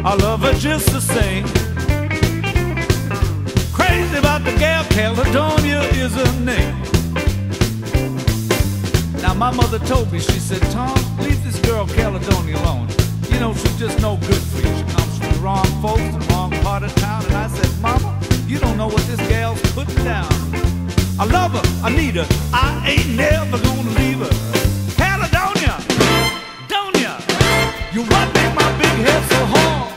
I love her just the same. Crazy about the gal, Caledonia is her name. Now my mother told me, she said, Tom, leave this girl Caledonia alone. You know, she's just no good for you. She comes from the wrong folks, the wrong part of town. And I said, Mama, you don't know what this gal's putting down. I love her, I need her, I ain't never gonna leave her. Caledonia, don't ya? You what make my big head so hard?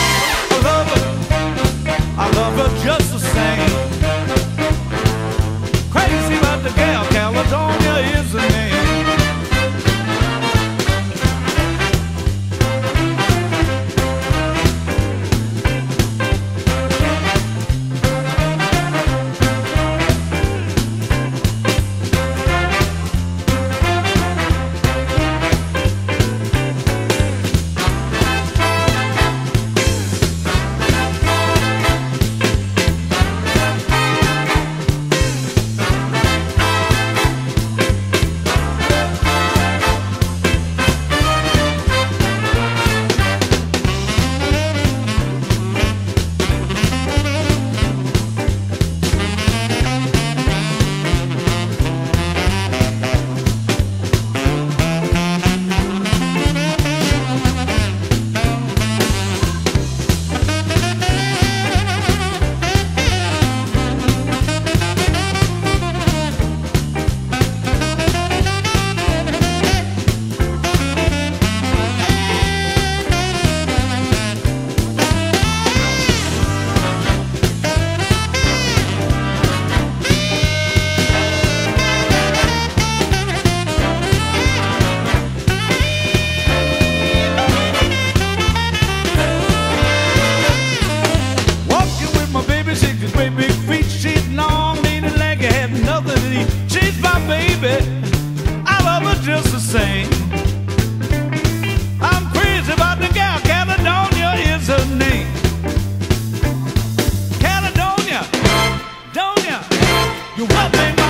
I love her just the same. Crazy about the gal, Caledonia is the name. Just the same. I'm crazy about the gal, Caledonia is her name. Caledonia, don't ya? You what made my